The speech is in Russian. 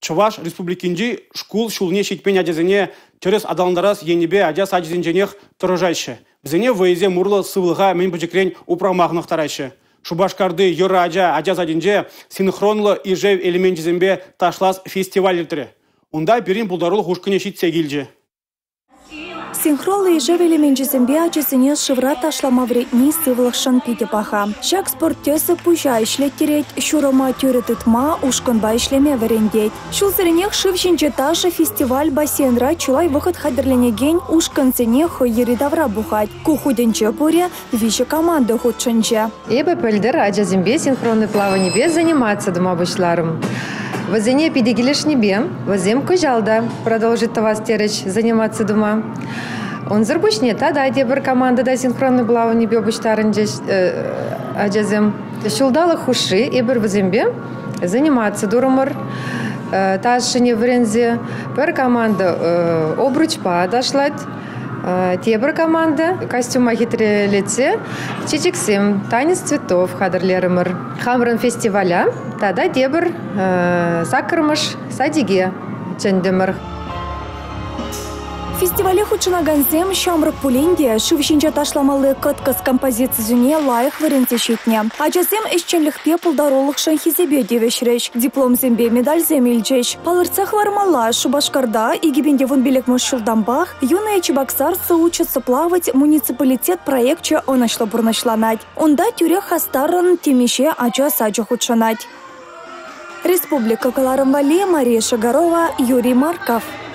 Чуваш республикинди шкул шулне шитпен адезіне терес адаландарас енебе адяс адезінженех тұрыжайшы. Бізіне вейзе мурлы сывылға мен бүжекрен упрамағынық тарайшы. Шубашкарды йора адяс аденже синхронлы ижев элементізімбе ташлас фестиваль ертірі. Онда берін бұлдарыл хушкыне шитсе келже. Синхронлы ижев элементізімбе адесіне шывра ташлама вретні сывылықшын пиде паха. Шак спорттесі пужа ішлеттерет, шурама түрітітма ушкынба ішлеме варендет. Шул сірінех шывшінче ташы фестиваль бассейнра чулай выход хадерленеген ушкынсене хойері давра бухать. Кухуденче буре вище команды худшынче. Эбі пөлдір адязімбе синхронный плавание без заниматься думабышларым. Возене пидегилеш небе, возем кожалда продолжит вас тереч заниматься дома. Он зарбушне, да, дебр команда да синхронный плавание небе обычтарын аджазем. Шулдала хуши, эбр возембе заниматься дурамар. Ташине врензе, пер команда обручпа дошлать. Тебр команда, костюма хитрые лице, чичиксим, танец цветов, хадрлерымыр. Хамрын фестиваля, тада тебр сакырмыш садиге чендемыр. Фестивале худшынаганзем шамрык пуленде шывшинче ташламалы кыткыз композициясыне лайық варенсе шетне. Ачасем ишченлікпе пулдаролық шанхизебе девешреш, дипломзембе медаль земельчеш. Палырцах вармала Шубашкарда и гибенде вунбелек мышшылдамбах юные чебоксарцы учатся плавать муниципалитет проектче онашло-бурнашланать. Онда тюре хастаррын темеше ача-сача худшанать. Республика Каларымвали, Мария Шагарова, Юрий Марков.